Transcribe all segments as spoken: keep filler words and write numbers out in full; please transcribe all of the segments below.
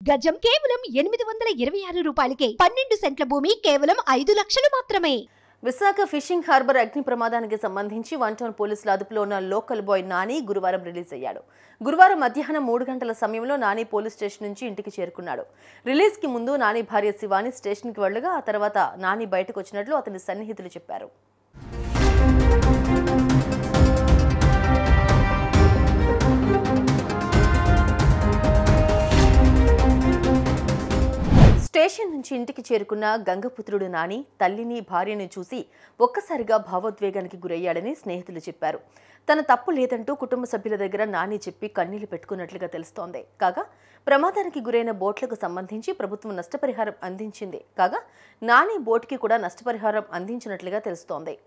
గజం కేవలం ఎనిమిది వందల ఇరవై ఆరు రూపాయలకే. పన్నెండు సెంట్ల భూమి కేవలం ఐదు లక్షలు మాత్రమే. విశాఖ ఫిషింగ్ హార్బర్ అగ్ని ప్రమాదానికి సంబంధించి వన్ టౌన్ పోలీసుల అదుపులో ఉన్న లోకల్ బాయ్ నాని గురువారం రిలీజ్ అయ్యాడు. గురువారం మధ్యాహ్నం మూడు గంటల సమయంలో నాని పోలీస్ స్టేషన్ నుంచి ఇంటికి చేరుకున్నాడు. రిలీజ్ కి ముందు నాని భార్య శివాని స్టేషన్ కి వెళ్లగా ఆ తర్వాత నాని బయటకు వచ్చినట్లు అతని సన్నిహితులు చెప్పారు. స్టేషన్ నుంచి ఇంటికి చేరుకున్న గంగపుత్రుడు నాని తల్లిని భార్యను చూసి ఒక్కసారిగా భావోద్వేగానికి గురయ్యాడని స్నేహితులు చెప్పారు. తన తప్పు లేదంటూ కుటుంబ సభ్యుల దగ్గర నాని చెప్పి కన్నీళ్లు పెట్టుకున్నట్లుగా తెలుస్తోంది. కాగా ప్రమాదానికి గురైన బోట్లకు సంబంధించి ప్రభుత్వం నష్టపరిహారం అందించింది. కాగా నాని బోట్కి కూడా నష్టపరిహారం అందించినట్లుగా తెలుస్తోంది.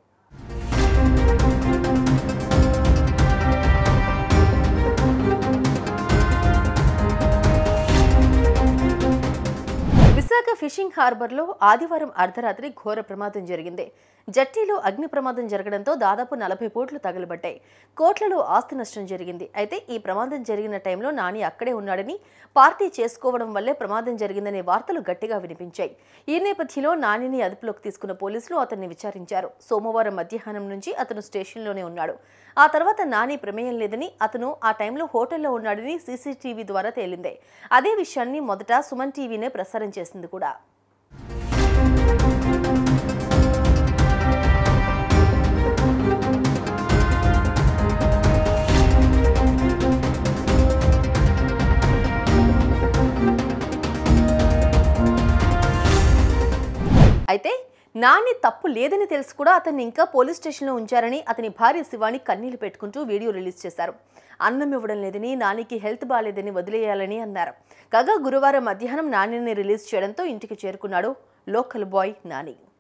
విశాఖ ఫిషింగ్ హార్బర్లో ఆదివారం అర్ధరాత్రి ఘోర ప్రమాదం జరిగింది. జట్టీలో అగ్ని ప్రమాదం జరగడంతో దాదాపు నలభై కోట్లు తగలబడ్డాయి. కోట్లలో ఆస్తి నష్టం జరిగింది. అయితే ఈ ప్రమాదం జరిగిన టైంలో నాని అక్కడే ఉన్నాడని, పార్టీ చేసుకోవడం వల్లే ప్రమాదం జరిగిందనే వార్తలు గట్టిగా వినిపించాయి. ఈ నేపథ్యంలో నానిని అదుపులోకి తీసుకున్న పోలీసులు అతన్ని విచారించారు. సోమవారం మధ్యాహ్నం నుంచి అతను స్టేషన్లోనే ఉన్నాడు. ఆ తర్వాత నాని ప్రమేయం లేదని, అతను ఆ టైంలో హోటల్లో ఉన్నాడని సీసీటీవీ ద్వారా తేలిందే. అదే విషయాన్ని మొదట సుమన్ టీవీనే ప్రసారం చేసింది కూడా. అయితే నాని తప్పు లేదని తెలిసి కూడా అతన్ని ఇంకా పోలీస్ స్టేషన్లో ఉంచారని అతని భార్య శివాని కన్నీళ్లు పెట్టుకుంటూ వీడియో రిలీజ్ చేశారు. అన్నం ఇవ్వడం లేదని, నానికి హెల్త్ బాగాలేదని వదిలేయాలని అన్నారు. కాగా గురువారం మధ్యాహ్నం నానిని రిలీజ్ చేయడంతో ఇంటికి చేరుకున్నాడు లోకల్ బాయ్ నాని.